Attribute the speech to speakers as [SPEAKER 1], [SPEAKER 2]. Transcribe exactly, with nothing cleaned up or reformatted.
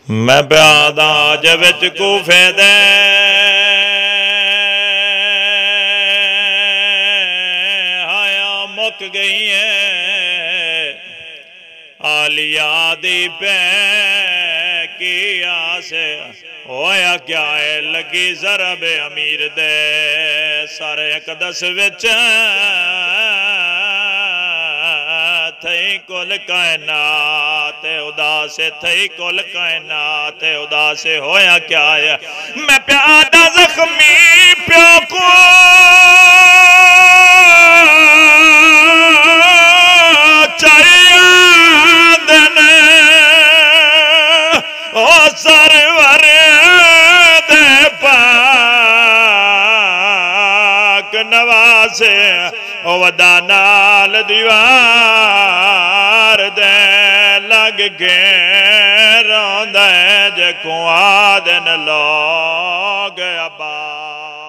[SPEAKER 1] میں پیادا جوچ کوفے دے آیا مک گئی ہے آلیا دی پہ کیا سے ہویا کیا ہے لگی ضرب امیر دے سارے اقدس وچ تھئی کل کائنات اداس تھئی کل کائنات اداس ہویا کیا ہے میں پیادہ زخمی پیا کو چاہیے دنے او سرور دے پاک نواسے او ودانال دیوار دے لگ کے روندے جے کو آدن لوگ ابا